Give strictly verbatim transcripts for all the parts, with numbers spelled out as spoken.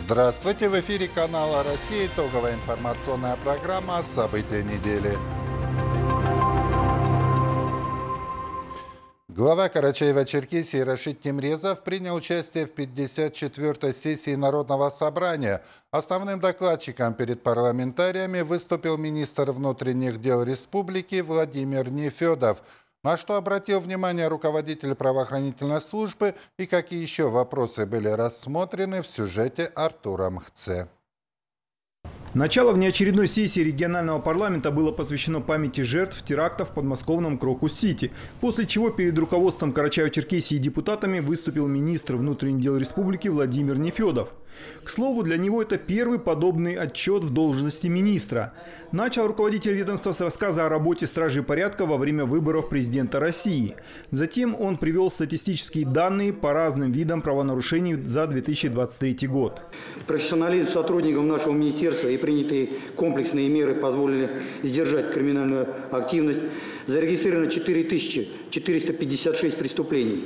Здравствуйте! В эфире канала «Россия». Итоговая информационная программа «События недели». Глава Карачаева-Черкесии Рашид Темрезов принял участие в пятьдесят четвёртой сессии Народного собрания. Основным докладчиком перед парламентариями выступил министр внутренних дел республики Владимир Нефедов, на что обратил внимание руководитель правоохранительной службы и какие еще вопросы были рассмотрены в сюжете Артура Мхце. Начало внеочередной сессии регионального парламента было посвящено памяти жертв терактов в подмосковном Крокус-Сити, после чего перед руководством Карачаева-Черкесии и депутатами выступил министр внутренних дел республики Владимир Нефедов. К слову, для него это первый подобный отчет в должности министра. Начал руководитель ведомства с рассказа о работе стражей порядка во время выборов президента России. Затем он привел статистические данные по разным видам правонарушений за две тысячи двадцать третий год. Профессионализм сотрудников нашего министерства и принятые комплексные меры позволили сдержать криминальную активность. Зарегистрировано четыре тысячи четыреста пятьдесят шесть преступлений.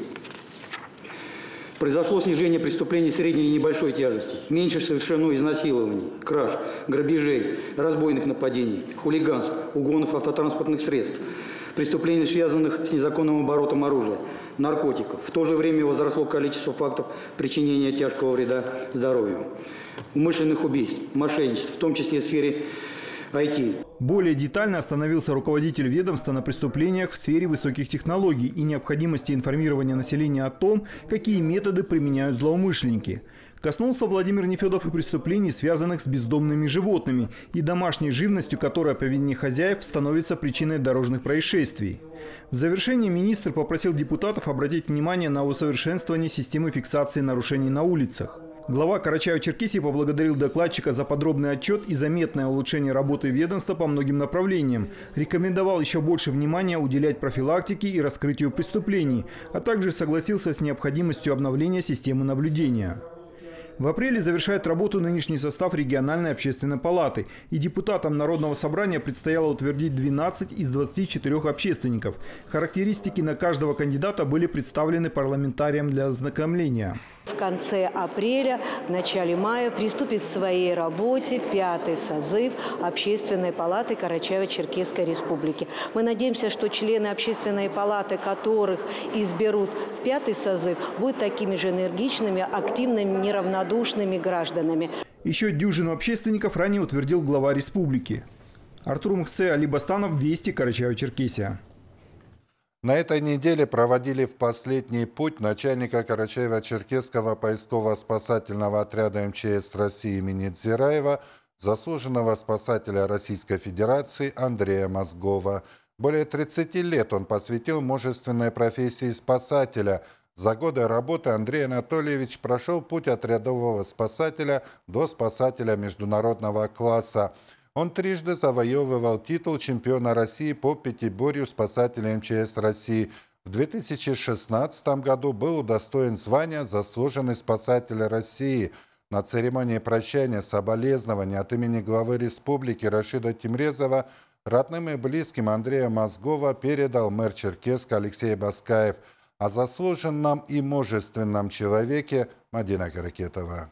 Произошло снижение преступлений средней и небольшой тяжести. Меньше совершено изнасилований, краж, грабежей, разбойных нападений, хулиганств, угонов автотранспортных средств, преступлений, связанных с незаконным оборотом оружия, наркотиков. В то же время возросло количество фактов причинения тяжкого вреда здоровью, умышленных убийств, мошенничеств, в том числе в сфере ай ти. Более детально остановился руководитель ведомства на преступлениях в сфере высоких технологий и необходимости информирования населения о том, какие методы применяют злоумышленники. Коснулся Владимир Нефедов и преступлений, связанных с бездомными животными и домашней живностью, которая по вине хозяев становится причиной дорожных происшествий. В завершение министр попросил депутатов обратить внимание на усовершенствование системы фиксации нарушений на улицах. Глава Карачаева-Черкесии поблагодарил докладчика за подробный отчет и заметное улучшение работы ведомства по многим направлениям. Рекомендовал еще больше внимания уделять профилактике и раскрытию преступлений, а также согласился с необходимостью обновления системы наблюдения. В апреле завершает работу нынешний состав региональной общественной палаты, и депутатам Народного собрания предстояло утвердить двенадцать из двадцати четырёх общественников. Характеристики на каждого кандидата были представлены парламентариям для ознакомления. В конце апреля, в начале мая приступит к своей работе пятый созыв Общественной палаты Карачаево-Черкесской республики. Мы надеемся, что члены Общественной палаты, которых изберут в пятый созыв, будут такими же энергичными, активными, неравнодушными гражданами. Еще дюжину общественников ранее утвердил глава республики. Артур Мхце, Али Бастанов, Вести, Карачаево-Черкесия. На этой неделе проводили в последний путь начальника Карачаево-Черкесского поисково-спасательного отряда эм че эс России имени Дзираева, заслуженного спасателя Российской Федерации Андрея Мозгова. Более тридцати лет он посвятил мужественной профессии спасателя. За годы работы Андрей Анатольевич прошел путь от рядового спасателя до спасателя международного класса. Он трижды завоевывал титул чемпиона России по пятиборью спасателя эм че эс России. В две тысячи шестнадцатом году был удостоен звания «Заслуженный спасатель России». На церемонии прощания соболезнования от имени главы республики Рашида Темрезова родным и близким Андрея Мозгова передал мэр Черкесска Алексей Баскаев. О заслуженном и мужественном человеке Мадина Каракетова.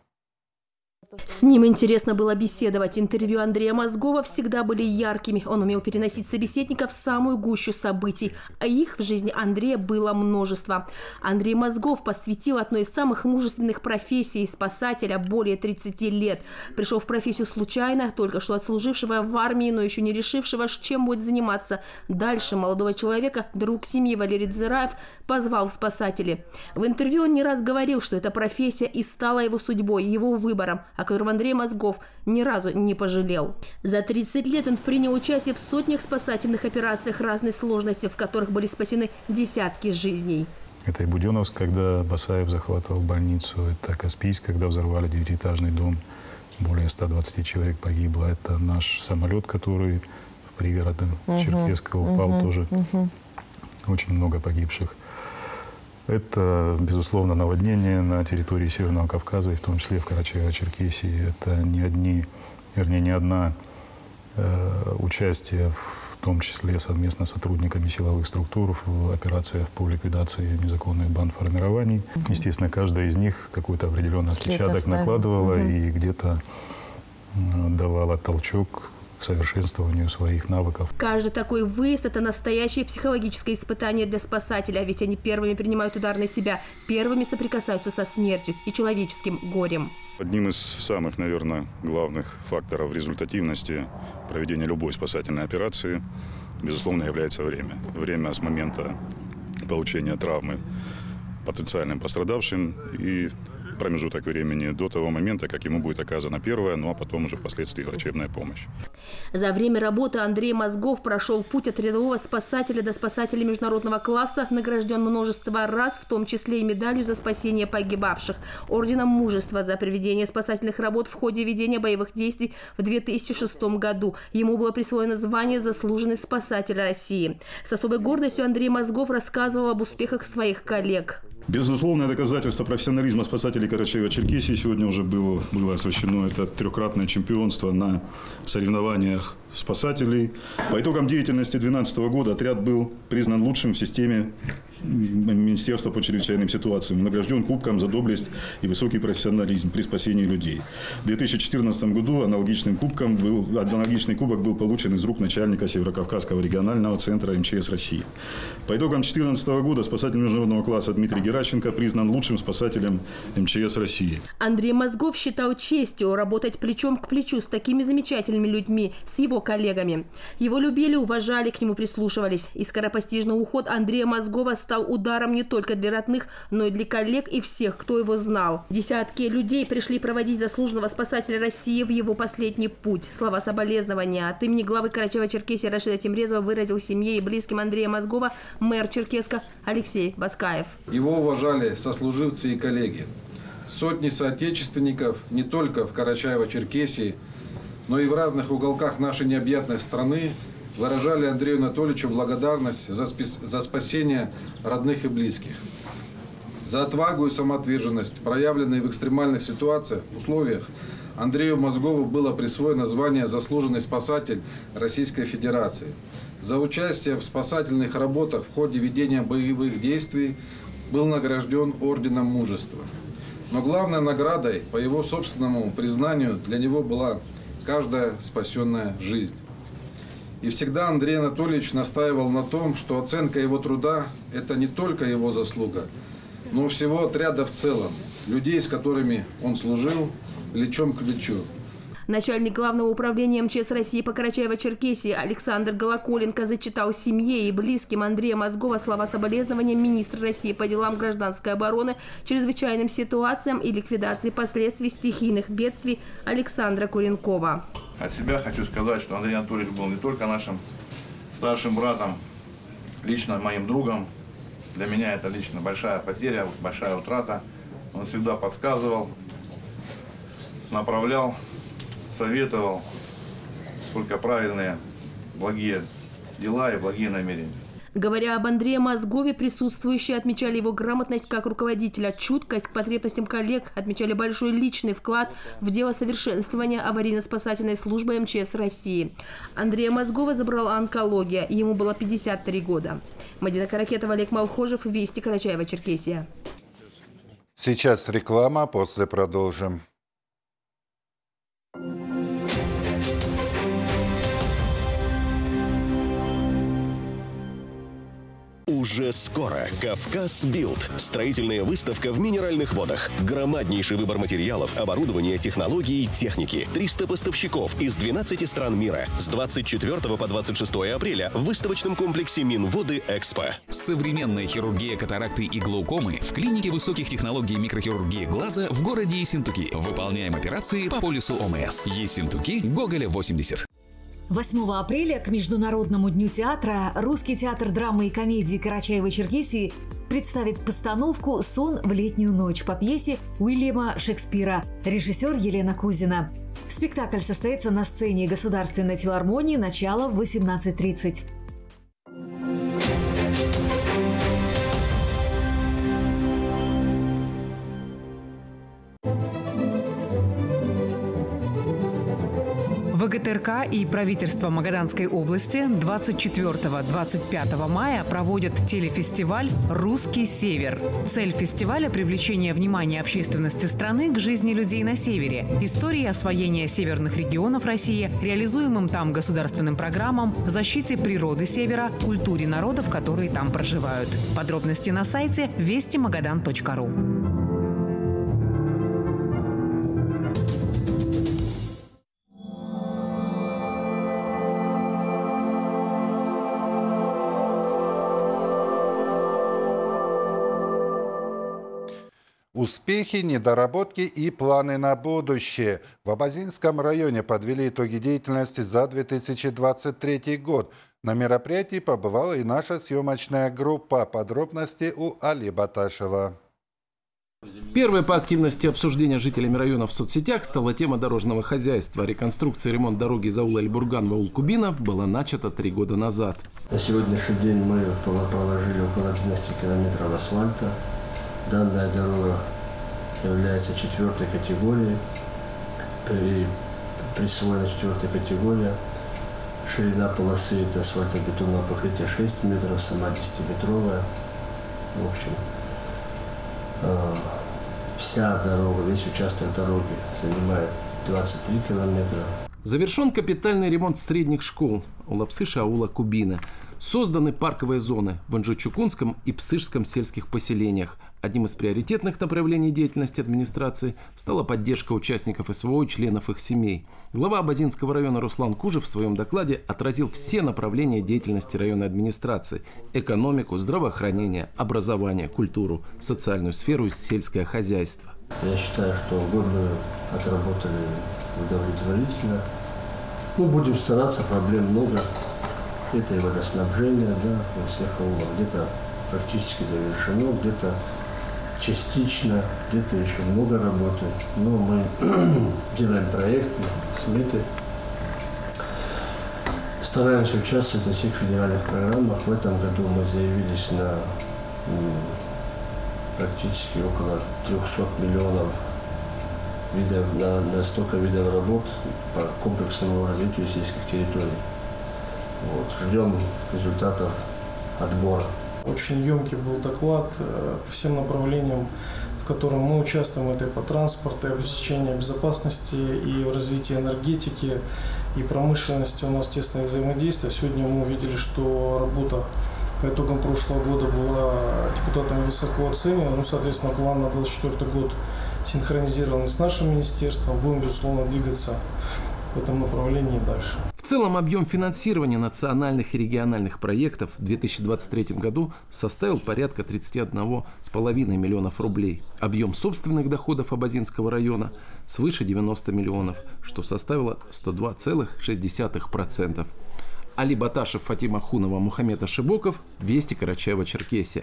С ним интересно было беседовать. Интервью Андрея Мозгова всегда были яркими. Он умел переносить собеседников в самую гущу событий. А их в жизни Андрея было множество. Андрей Мозгов посвятил одной из самых мужественных профессий спасателя более тридцати лет. Пришел в профессию случайно, только что отслужившего в армии, но еще не решившего, чем будет заниматься дальше молодого человека, друг семьи Валерий Дзираев позвал в спасатели. В интервью он не раз говорил, что эта профессия и стала его судьбой, его выбором, о котором Андрей Мозгов ни разу не пожалел. За тридцать лет он принял участие в сотнях спасательных операциях разной сложности, в которых были спасены десятки жизней. Это и Буденновск, когда Басаев захватывал больницу, это Каспийск, когда взорвали девятиэтажный дом, более ста двадцати человек погибло. Это наш самолет, который в пригороде uh-huh, Черкесска упал, uh-huh, тоже uh-huh. очень много погибших. Это, безусловно, наводнение на территории Северного Кавказа, и в том числе в Карачаево-Черкесии. Это не одни, вернее, не одна э, участие в том числе совместно с сотрудниками силовых структур в операциях по ликвидации незаконных бандформирований. Естественно, каждая из них какой-то определенный отпечаток накладывала угу. и где-то давала толчок к совершенствованию своих навыков. Каждый такой выезд – это настоящее психологическое испытание для спасателя, ведь они первыми принимают удар на себя, первыми соприкасаются со смертью и человеческим горем. Одним из самых, наверное, главных факторов результативности проведения любой спасательной операции, безусловно, является время. Время с момента получения травмы потенциальным пострадавшим и промежуток времени до того момента, как ему будет оказана первая, ну а потом уже впоследствии врачебная помощь. За время работы Андрей Мозгов прошел путь от рядового спасателя до спасателя международного класса, награжден множество раз, в том числе и медалью за спасение погибавших, орденом мужества за проведение спасательных работ в ходе ведения боевых действий в две тысячи шестом году. Ему было присвоено звание «Заслуженный спасатель России». С особой гордостью Андрей Мозгов рассказывал об успехах своих коллег. Безусловное доказательство профессионализма спасателей Карачаева-Черкесии сегодня уже было, было освещено. Это трехкратное чемпионство на соревнованиях спасателей. По итогам деятельности две тысячи двенадцатого года отряд был признан лучшим в системе Министерства по чрезвычайным ситуациям, награжден кубком за доблесть и высокий профессионализм при спасении людей. В две тысячи четырнадцатом году аналогичным кубком был, аналогичный кубок был получен из рук начальника Северокавказского регионального центра эм че эс России. По итогам две тысячи четырнадцатого года спасатель международного класса Дмитрий Геращенко признан лучшим спасателем эм че эс России. Андрей Мозгов считал честью работать плечом к плечу с такими замечательными людьми, с его коллегами. Его любили, уважали, к нему прислушивались. И скоропостижный уход Андрея Мозгова стал ударом не только для родных, но и для коллег и всех, кто его знал. Десятки людей пришли проводить заслуженного спасателя России в его последний путь. Слова соболезнования от имени главы Карачаева-Черкесии Рашида Тимрезова выразил семье и близким Андрея Мозгова мэр Черкесска Алексей Баскаев. Его уважали сослуживцы и коллеги. Сотни соотечественников не только в Карачаево-Черкесии, но и в разных уголках нашей необъятной страны выражали Андрею Анатольевичу благодарность за, за спасение родных и близких, за отвагу и самоотверженность, проявленные в экстремальных ситуациях, условиях. Андрею Мозгову было присвоено звание «Заслуженный спасатель Российской Федерации». За участие в спасательных работах в ходе ведения боевых действий был награжден орденом мужества. Но главной наградой, по его собственному признанию, для него была каждая спасенная жизнь. И всегда Андрей Анатольевич настаивал на том, что оценка его труда – это не только его заслуга, но всего отряда в целом, людей, с которыми он служил плечом к плечу. Начальник главного управления эм че эс России по Карачаево-Черкесии Александр Голоколенко зачитал семье и близким Андрея Мозгова слова соболезнования министра России по делам гражданской обороны, чрезвычайным ситуациям и ликвидации последствий стихийных бедствий Александра Куренкова. От себя хочу сказать, что Андрей Анатольевич был не только нашим старшим братом, лично моим другом. Для меня это лично большая потеря, большая утрата. Он всегда подсказывал, направлял, советовал только правильные, благие дела и благие намерения. Говоря об Андрее Мозгове, присутствующие отмечали его грамотность как руководителя, чуткость к потребностям коллег, отмечали большой личный вклад в дело совершенствования аварийно-спасательной службы эм че эс России. Андрея Мозгова забрала онкология, ему было пятьдесят три года. Мадина Каракетова, Олег Малхожев, Вести, Карачаево-Черкесия. Сейчас реклама, после продолжим. Уже скоро «Кавказ Билд» – строительная выставка в Минеральных водах. Громаднейший выбор материалов, оборудования, технологий, техники. триста поставщиков из двенадцати стран мира. С двадцать четвёртого по двадцать шестое апреля в выставочном комплексе Минводы «Экспо». Современная хирургия катаракты и глаукомы в клинике высоких технологий микрохирургии глаза в городе Ессентуки. Выполняем операции по полису о эм эс. Ессентуки, Гоголя, восемьдесят. восьмого апреля к Международному дню театра Русский театр драмы и комедии Карачаева-Черкесии представит постановку «Сон в летнюю ночь» по пьесе Уильяма Шекспира, режиссер Елена Кузина. Спектакль состоится на сцене Государственной филармонии, начало в восемнадцать тридцать. В ВГТРК и правительство Магаданской области двадцать четвёртого — двадцать пятого мая проводят телефестиваль «Русский север». Цель фестиваля – привлечение внимания общественности страны к жизни людей на севере, истории освоения северных регионов России, реализуемым там государственным программам, защите природы севера, культуре народов, которые там проживают. Подробности на сайте вести магадан точка ру. Успехи, недоработки и планы на будущее. В Абазинском районе подвели итоги деятельности за две тысячи двадцать третий год. На мероприятии побывала и наша съемочная группа. Подробности у Али Баташева. Первой по активности обсуждения жителями района в соцсетях стала тема дорожного хозяйства. Реконструкция и ремонт дороги из аула Эльбурган в аул Кубинов была начата три года назад. На сегодняшний день мы проложили около двенадцати километров асфальта. Данная дорога является четвертой категорией, при, присвоена четвертая категория. Ширина полосы это асфальтобетонного покрытия шесть метров, сама десятиметровая. В общем, э, вся дорога, весь участок дороги занимает двадцать три километра. Завершен капитальный ремонт средних школ Улапсыша аула Кубина. Созданы парковые зоны в Анжичукунском и Псышском сельских поселениях. Одним из приоритетных направлений деятельности администрации стала поддержка участников СВО и членов их семей. Глава Абазинского района Руслан Кужев в своем докладе отразил все направления деятельности районной администрации – экономику, здравоохранение, образование, культуру, социальную сферу и сельское хозяйство. Я считаю, что год мы отработали удовлетворительно. Ну, будем стараться, проблем много. Это и водоснабжение, да, во всех аулах. Где-то практически завершено, где-то частично, где-то еще много работы. Но мы делаем проекты, сметы. Стараемся участвовать во всех федеральных программах. В этом году мы заявились на практически около трёхсот миллионов видов, на, на столько видов работ по комплексному развитию сельских территорий. Вот, ждем результатов отбора. Очень емкий был доклад по всем направлениям, в котором мы участвуем. Это и по транспорту, и обеспечению безопасности, и в развитии энергетики, и промышленности. У нас тесное взаимодействие. Сегодня мы увидели, что работа по итогам прошлого года была депутатами высоко оценена. Ну, соответственно, план на двадцать четвёртый год синхронизирован с нашим министерством. Будем, безусловно, двигаться в этом направлении дальше. В целом объем финансирования национальных и региональных проектов в две тысячи двадцать третьем году составил порядка тридцати одного с половиной миллионов рублей. Объем собственных доходов Абазинского района свыше девяноста миллионов, что составило сто два целых шесть десятых процента. Али Баташев, Фатима Хунова, Мухаммед Ашибоков, Вести, Карачаево-Черкесия.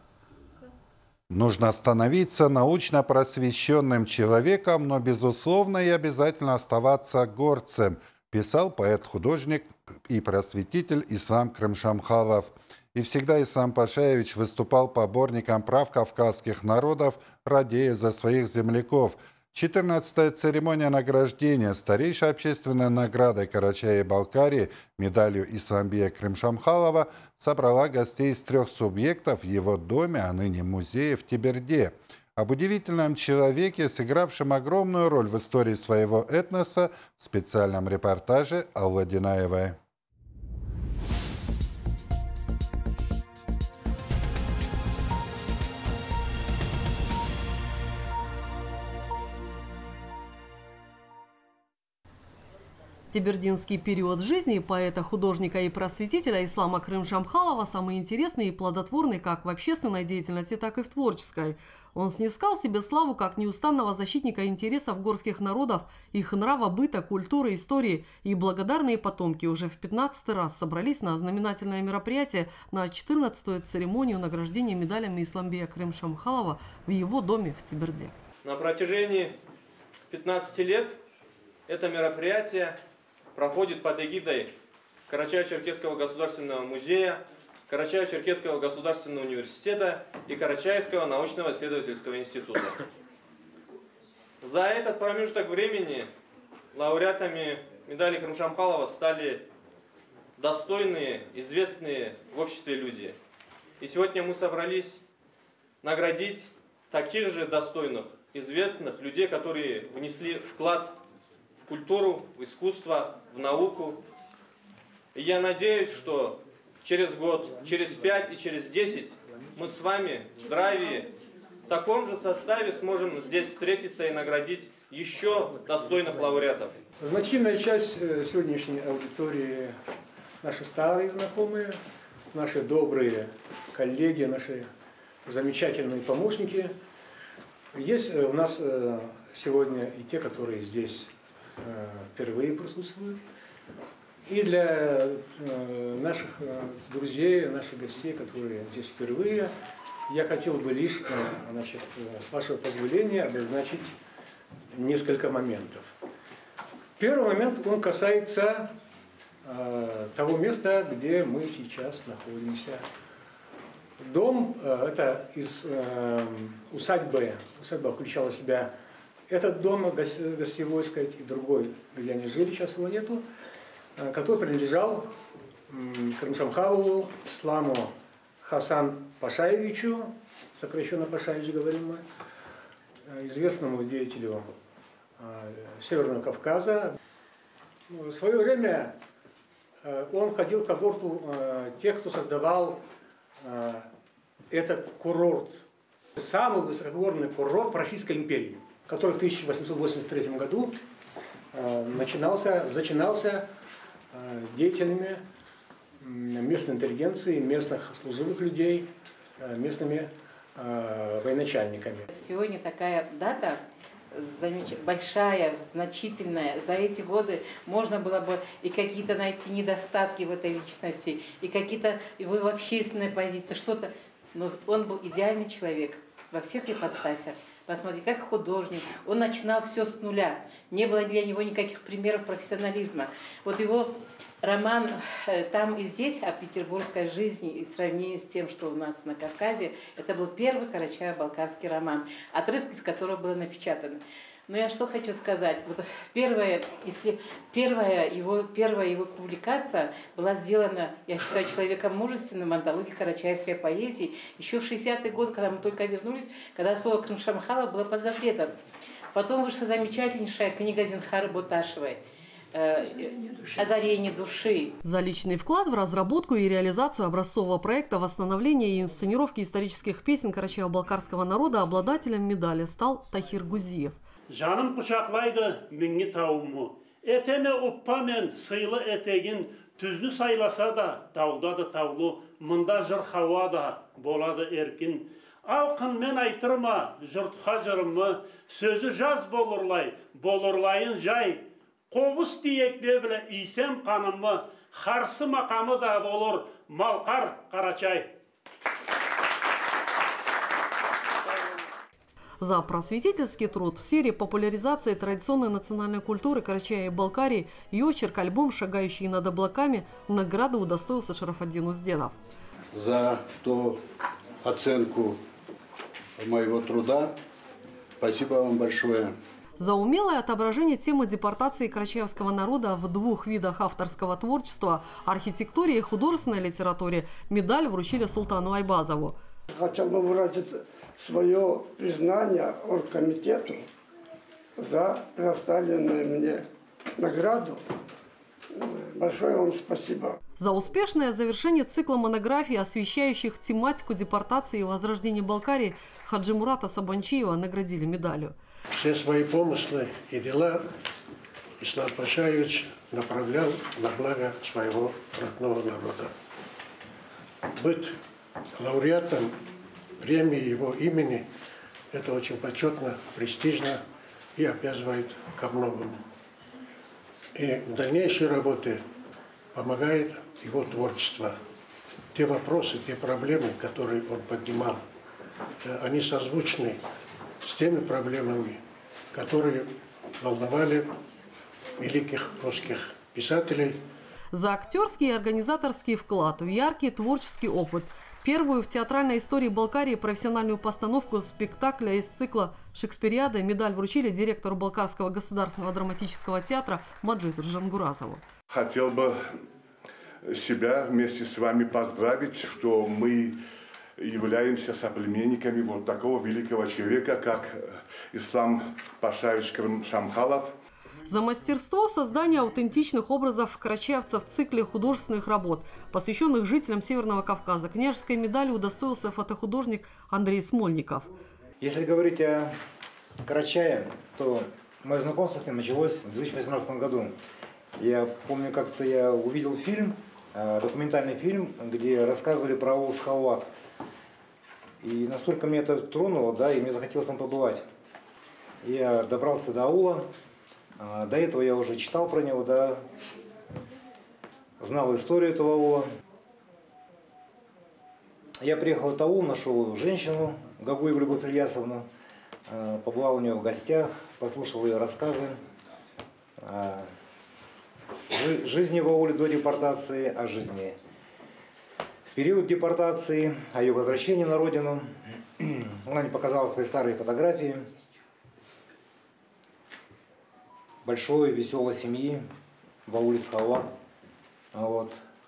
Нужно становиться научно просвещенным человеком, но, безусловно, и обязательно оставаться горцем, писал поэт-художник и просветитель Ислам Крымшамхалов. И всегда Ислам Пашаевич выступал поборником прав кавказских народов, радея за своих земляков. четырнадцатая церемония награждения старейшей общественной наградой Карачаево-Балкарии медалью Исламбия Крымшамхалова собрала гостей из трех субъектов в его доме, а ныне музее в Теберде. Об удивительном человеке, сыгравшем огромную роль в истории своего этноса, в специальном репортаже Аллы Динаевой. Тебердинский период жизни поэта, художника и просветителя Ислама Крымшамхалова самый интересный и плодотворный как в общественной деятельности, так и в творческой. Он снискал себе славу как неустанного защитника интересов горских народов, их нрава, быта, культуры, истории, и благодарные потомки уже в пятнадцатый раз собрались на знаменательное мероприятие, на четырнадцатую церемонию награждения медалями Исламбия Крымшамхалова в его доме в Теберде. На протяжении пятнадцати лет это мероприятие проходит под эгидой Карачаево-Черкесского государственного музея, Карачаево-Черкесского государственного университета и Карачаевского научного исследовательского института. За этот промежуток времени лауреатами медали Крым-Шамхалова стали достойные, известные в обществе люди. И сегодня мы собрались наградить таких же достойных, известных людей, которые внесли вклад в культуру, в искусство, в науку. И я надеюсь, что через год, через пять и через десять мы с вами в здравии, в таком же составе сможем здесь встретиться и наградить еще достойных лауреатов. Значительная часть сегодняшней аудитории – наши старые знакомые, наши добрые коллеги, наши замечательные помощники. Есть у нас сегодня и те, которые здесь впервые присутствуют. И для наших друзей, наших гостей, которые здесь впервые, я хотел бы лишь, значит, с вашего позволения, обозначить несколько моментов. Первый момент, он касается э, того места, где мы сейчас находимся. Дом, э, это из э, усадьбы, усадьба включала в себя этот дом, гостевой, сказать, и другой, где они жили, сейчас его нету, э, который принадлежал э, Крым-Шамхалову Исламу Хасан Пашаевичу, сокращенно Пашаевич говорим мы, э, известному деятелю Северного Кавказа. В свое время он входил в когорту тех, кто создавал этот курорт. Самый высокогорный курорт в Российской империи, который в тысяча восемьсот восемьдесят третьем году начинался, зачинался деятелями местной интеллигенции, местных служивых людей, местными военачальниками. Сегодня такая дата большая, значительная. За эти годы можно было бы и какие-то найти недостатки в этой личности, и какие-то вы в общественной позиции, что-то. Но он был идеальный человек во всех ипостасях. Посмотрите, как художник. Он начинал все с нуля. Не было для него никаких примеров профессионализма. Вот его роман «Там и здесь» о петербургской жизни и сравнении с тем, что у нас на Кавказе, это был первый карачаево-балкарский роман, отрывки из которого было напечатано. Но я что хочу сказать. Вот первая, если первая, его, первая его публикация была сделана, я считаю, человеком мужественным, антологией карачаевской поэзии, еще в шестидесятые годы, когда мы только вернулись, когда слово Крым-Шамхалова было под запретом. Потом вышла замечательнейшая книга Зинхары Буташевой «Озарение души». За личный вклад в разработку и реализацию образцового проекта восстановления и инсценировки исторических песен карачаево-балкарского народа обладателем медали стал Тахир Гузиев. Жаным құшақлайды мінге тауымы. Этеме ұппамен сыйлы этегін түзлі сайласа да, таудады таулы, мұнда жыр хауа да болады еркін. Алқынмен айтырма, жұртқа жырымы, сөзі жаз болырлай, болырлайын жай. Қобыс диекбе білі исем қанымы, қарсы мақамы да болыр, малқар Қарачай. За просветительский труд в сфере популяризации традиционной национальной культуры Карачаева-Балкарии и очерк-альбом «Шагающие над облаками» награду удостоился Шарафаддин Узденов. За ту оценку моего труда спасибо вам большое. За умелое отображение темы депортации карачаевского народа в двух видах авторского творчества – архитектуре и художественной литературе – медаль вручили Султану Айбазову. Хотел бы выразить свое признание оргкомитету за предоставленную мне награду. Большое вам спасибо. За успешное завершение цикла монографий, освещающих тематику депортации и возрождения Балкарии, Хаджи Мурата Сабанчиева наградили медалью. Все свои помыслы и дела Ислам Пашаевич направлял на благо своего родного народа. Быть лауреатом премии его имени – это очень почетно, престижно и обязывает ко многому. И в дальнейшей работе помогает его творчество. Те вопросы, те проблемы, которые он поднимал, они созвучны с теми проблемами, которые волновали великих русских писателей. За актерский и организаторский вклад в яркий творческий опыт Первую в театральной истории Балкарии профессиональную постановку спектакля из цикла «Шекспириада» медаль вручили директору Балкарского государственного драматического театра Маджиту Джангуразову. Хотел бы себя вместе с вами поздравить, что мы являемся соплеменниками вот такого великого человека, как Ислам Пашаевич Крым-Шамхалов. За мастерство создания аутентичных образов карачаевцев в цикле художественных работ, посвященных жителям Северного Кавказа, княжеской медали удостоился фотохудожник Андрей Смольников. Если говорить о Карачае, то мое знакомство с ним началось в две тысячи восемнадцатом году. Я помню, как-то я увидел фильм, документальный фильм, где рассказывали про аул Схауат. И настолько меня это тронуло, да, и мне захотелось там побывать. Я добрался до аула. До этого я уже читал про него, да, знал историю этого аула. Я приехал в этот аул, нашел женщину, Гагуеву Любовь Ильясовну, побывал у нее в гостях, послушал ее рассказы о жизни в ауле до депортации, о жизни в период депортации, о ее возвращении на родину. Она мне показала свои старые фотографии большой веселой семьи в ауле Схауат. Вот.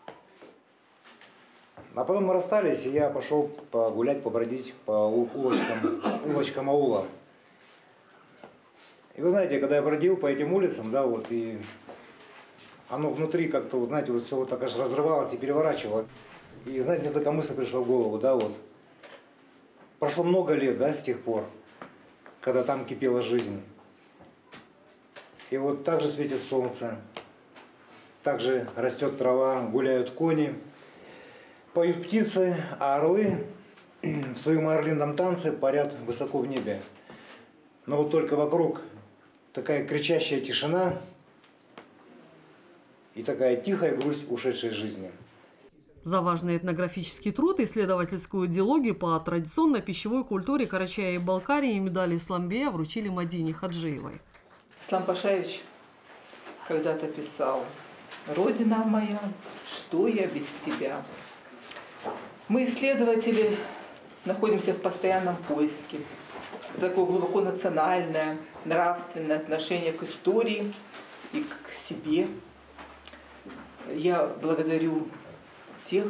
А потом мы расстались, и я пошел погулять, побродить по улочкам, улочкам аула. И вы знаете, когда я бродил по этим улицам, да, вот, и оно внутри как-то, вот, знаете, вот все вот так аж разрывалось и переворачивалось. И, знаете, мне такая мысль пришла в голову, да, вот. Прошло много лет, да, с тех пор, когда там кипела жизнь. И вот так же светит солнце, так же растет трава, гуляют кони, поют птицы, а орлы в своем орлином танце парят высоко в небе. Но вот только вокруг такая кричащая тишина и такая тихая грусть ушедшей жизни. За важный этнографический труд и исследовательскую диалогию по традиционной пищевой культуре Карачая и Балкарии медали Исламбея вручили Мадине Хаджиевой. Ислам Пашаевич когда-то писал: «Родина моя, что я без тебя?» Мы, исследователи, находимся в постоянном поиске. Такое глубоко национальное, нравственное отношение к истории и к себе. Я благодарю тех,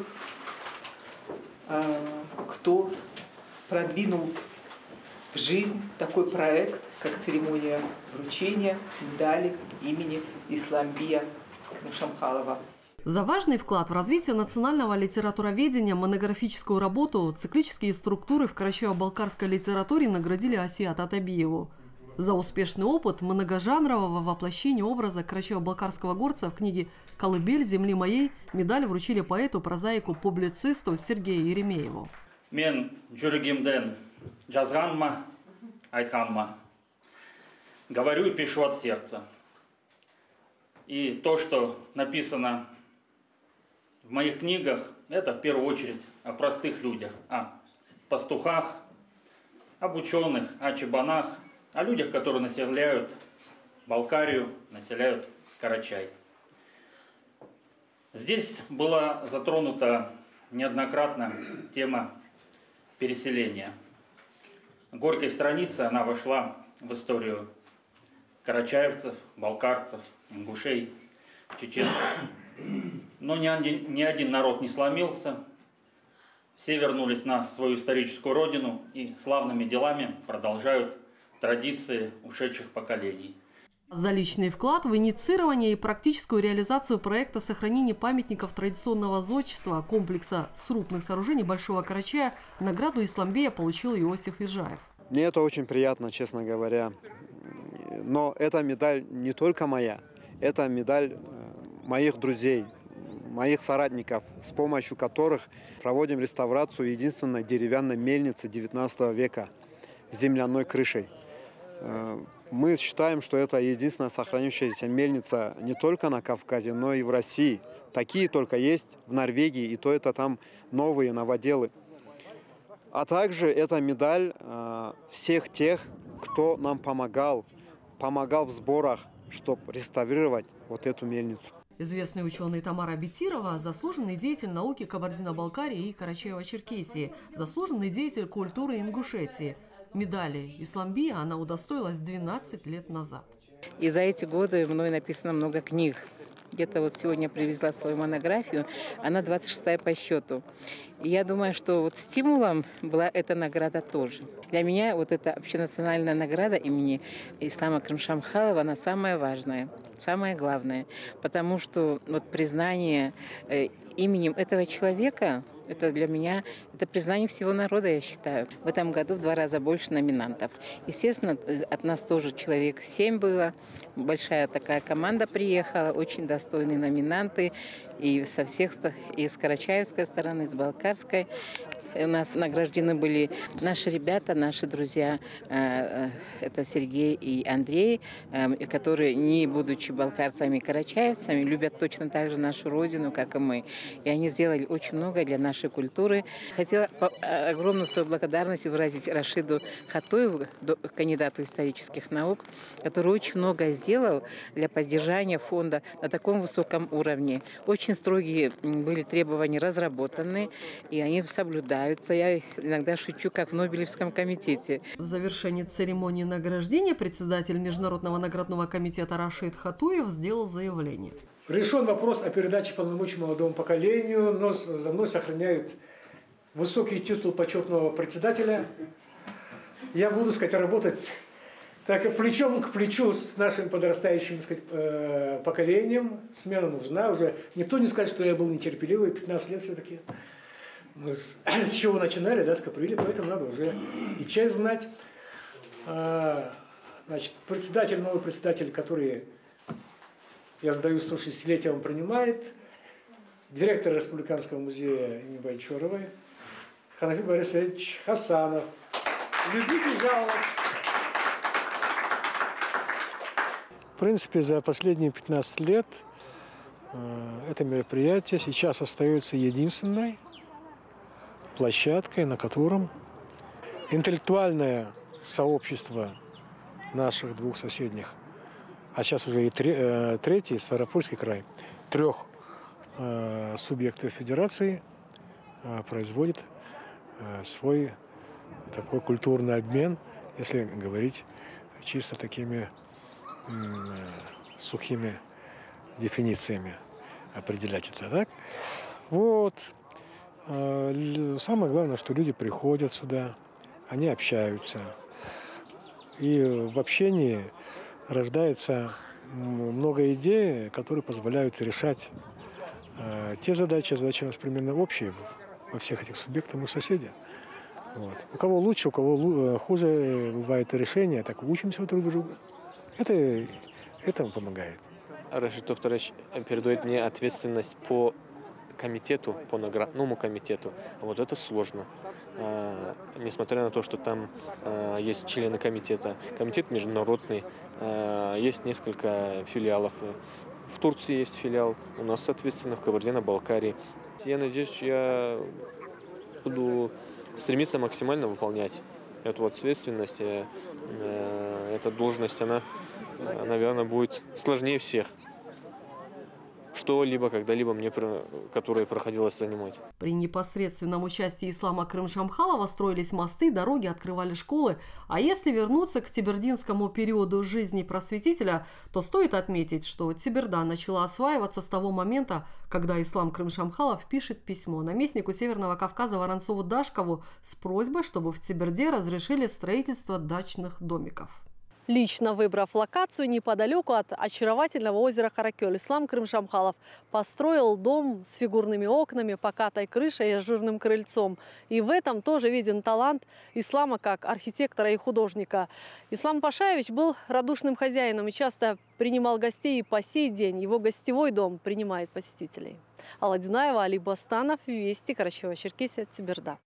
кто продвинул в жизнь такой проект, как церемония вручения медали имени Исламбия Крым-Шамхалова. За важный вклад в развитие национального литературоведения, монографическую работу, циклические структуры в карачаево-балкарской литературе наградили Асият Атабиеву. За успешный опыт многожанрового воплощения образа карачаево-балкарского горца в книге «Колыбель земли моей» медаль вручили поэту, прозаику, публицисту Сергею Еремееву. Мен жүрегімден жазғанма, айтқанма. Говорю и пишу от сердца. И то, что написано в моих книгах, это в первую очередь о простых людях, о пастухах, об ученых, о чебанах, о людях, которые населяют Балкарию, населяют Карачай. Здесь была затронута неоднократно тема переселения. Горькой страницей она вошла в историю карачаевцев, балкарцев, ингушей, чеченцев. Но ни один, ни один народ не сломился. Все вернулись на свою историческую родину и славными делами продолжают традиции ушедших поколений. За личный вклад в инициирование и практическую реализацию проекта сохранения памятников традиционного зодчества комплекса срубных сооружений Большого Карачая награду Исламбея получил Иосиф Ижаев. Мне это очень приятно, честно говоря. Но эта медаль не только моя, это медаль моих друзей, моих соратников, с помощью которых проводим реставрацию единственной деревянной мельницы девятнадцатого века с земляной крышей. Мы считаем, что это единственная сохранившаяся мельница не только на Кавказе, но и в России. Такие только есть в Норвегии, и то это там новые новоделы. А также это медаль всех тех, кто нам помогал, помогал в сборах, чтобы реставрировать вот эту мельницу. Известный ученый Тамара Бетирова – заслуженный деятель науки Кабардино-Балкарии и Карачаево-Черкесии, заслуженный деятель культуры Ингушетии. Медали Исламбия она удостоилась двенадцать лет назад. И за эти годы мной написано много книг. Где-то вот сегодня привезла свою монографию, она двадцать шестая по счету. И я думаю, что вот стимулом была эта награда тоже. Для меня вот эта общенациональная награда имени Ислама Крым-Шамхалова, она самая важная, самое главное. Потому что вот признание э, именем этого человека, это для меня, это признание всего народа, я считаю. В этом году в два раза больше номинантов. Естественно, от нас тоже человек семь было. Большая такая команда приехала, очень достойные номинанты. И со всех, и с карачаевской стороны, и с балкарской. У нас награждены были наши ребята, наши друзья, это Сергей и Андрей, которые, не будучи балкарцами и карачаевцами, любят точно так же нашу родину, как и мы. И они сделали очень много для нашей культуры. Хотела огромную свою благодарность выразить Рашиду Хатуеву, кандидату исторических наук, который очень много сделал для поддержания фонда на таком высоком уровне. Очень строгие были требования разработаны, и они соблюдаются. Я иногда шучу, как в Нобелевском комитете. В завершении церемонии награждения председатель Международного наградного комитета Рашид Хатуев сделал заявление. Решен вопрос о передаче полномочий молодому поколению, но за мной сохраняют высокий титул почетного председателя. Я буду, сказать, работать так, плечом к плечу с нашим подрастающим, сказать, поколением. Смена нужна. Уже никто не скажет, что я был нетерпеливый, пятнадцать лет все-таки. Мы с, с чего начинали, да, с Каприли, поэтому надо уже и часть знать. А, значит, председатель, новый председатель, который, я сдаю сто шестидесятилетие, он принимает. Директор Республиканского музея имени Байчоровой Ханафи Борисович Хасанов. Любите жаловать. В принципе, за последние пятнадцать лет э, это мероприятие сейчас остается единственной площадкой, на котором интеллектуальное сообщество наших двух соседних, а сейчас уже и третий, Ставропольский край, трех э, субъектов федерации э, производит э, свой такой культурный обмен, если говорить чисто такими э, сухими дефинициями, определять это так. Вот. Самое главное, что люди приходят сюда, они общаются. И в общении рождается много идей, которые позволяют решать те задачи, задачи у нас примерно общие во всех этих субъектах, мы соседи. Вот. У кого лучше, у кого хуже бывает решение, так учимся друг друга. Это этому помогает. Рашид Тохтарович передает мне ответственность по комитету, по наградному комитету. Вот это сложно. А, несмотря на то, что там а, есть члены комитета. Комитет международный, а, есть несколько филиалов. В Турции есть филиал, у нас, соответственно, в Кабардино-Балкарии. Я надеюсь, я буду стремиться максимально выполнять эту вот ответственность. Эта должность, она, наверное, будет сложнее всех. Что-либо, когда-либо мне, которое проходилось занимать. При непосредственном участии Ислама Крым-Шамхалова строились мосты, дороги, открывали школы. А если вернуться к тибердинскому периоду жизни просветителя, то стоит отметить, что Тиберда начала осваиваться с того момента, когда Ислам Крым-Шамхалов пишет письмо наместнику Северного Кавказа Воронцову-Дашкову с просьбой, чтобы в Тиберде разрешили строительство дачных домиков. Лично выбрав локацию неподалеку от очаровательного озера Каракёль, Ислам Крым-Шамхалов построил дом с фигурными окнами, покатой крышей и ажурным крыльцом. И в этом тоже виден талант Ислама как архитектора и художника. Ислам Пашаевич был радушным хозяином и часто принимал гостей, и по сей день его гостевой дом принимает посетителей. Алла Динаева, Али Бастанов, Вести, Карачаево-Черкесия, Тиберда.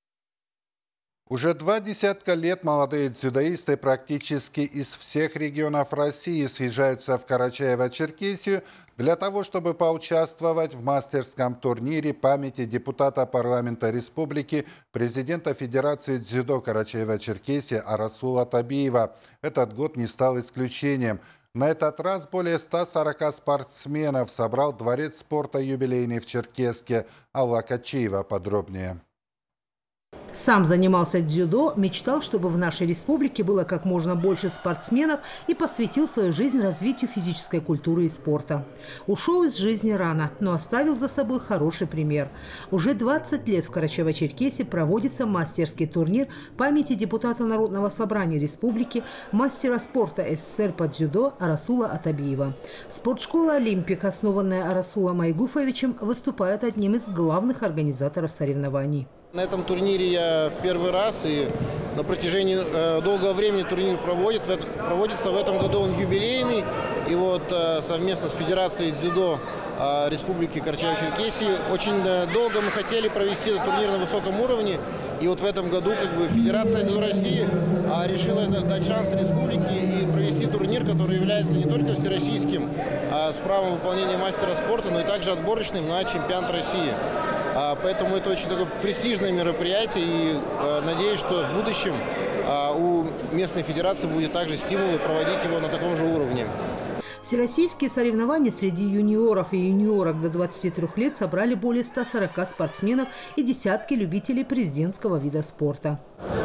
Уже два десятка лет молодые дзюдоисты практически из всех регионов России съезжаются в Карачаево-Черкесию для того, чтобы поучаствовать в мастерском турнире памяти депутата парламента республики, президента Федерации дзюдо Карачаево-Черкесии Арасула Табиева. Этот год не стал исключением. На этот раз более ста сорока спортсменов собрал Дворец спорта юбилейный в Черкесске. Алла Качиева подробнее. Сам занимался дзюдо, мечтал, чтобы в нашей республике было как можно больше спортсменов и посвятил свою жизнь развитию физической культуры и спорта. Ушел из жизни рано, но оставил за собой хороший пример. Уже двадцать лет в Карачаево-Черкесии проводится мастерский турнир памяти депутата Народного собрания республики, мастера спорта СССР по дзюдо Арасула Атабиева. Спортшкола «Олимпик», основанная Арасулом Айгуфовичем, выступает одним из главных организаторов соревнований. На этом турнире я в первый раз, и на протяжении э, долгого времени турнир проводит, в это, проводится. В этом году он юбилейный, и вот э, совместно с Федерацией дзюдо э, Республики Карачаево-Черкесии очень э, долго мы хотели провести этот турнир на высоком уровне, и вот в этом году как бы Федерация дзюдо России э, решила дать шанс республике и провести турнир, который является не только всероссийским э, с правом выполнения мастера спорта, но и также отборочным на чемпионат России. Поэтому это очень такое престижное мероприятие, и э, надеюсь, что в будущем э, у местной федерации будет также стимулы проводить его на таком же уровне. Всероссийские соревнования среди юниоров и юниорок до двадцати трёх лет собрали более ста сорока спортсменов и десятки любителей президентского вида спорта.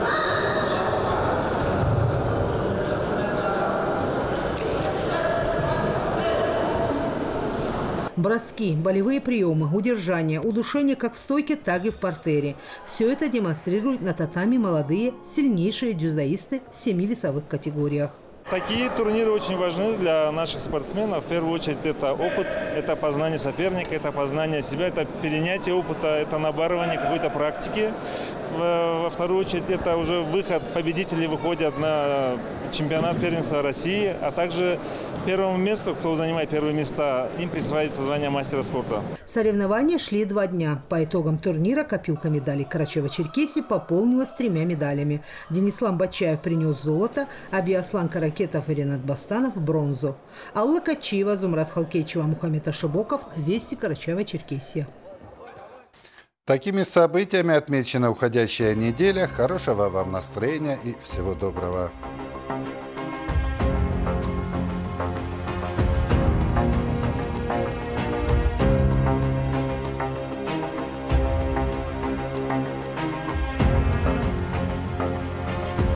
Броски, болевые приемы, удержание, удушение как в стойке, так и в партере. Все это демонстрируют на татами молодые, сильнейшие дзюдоисты в семи весовых категориях. Такие турниры очень важны для наших спортсменов. В первую очередь это опыт, это познание соперника, это познание себя, это перенятие опыта, это набарывание какой-то практики. Во вторую очередь это уже выход, победители выходят на чемпионат первенства России, а также первому месту, кто занимает первые места, им присваивается звание мастера спорта. Соревнования шли два дня. По итогам турнира копилка медалей Карачаево-Черкесии пополнилась тремя медалями. Денислам Бачаев принес золото, а Биаслан Каракетов и Ренат Бастанов – бронзу. Алла Качиева, Зумрат Халкевичева, Мухаммед Ашибоков. Вести, Карачаево-Черкесия. Такими событиями отмечена уходящая неделя. Хорошего вам настроения и всего доброго.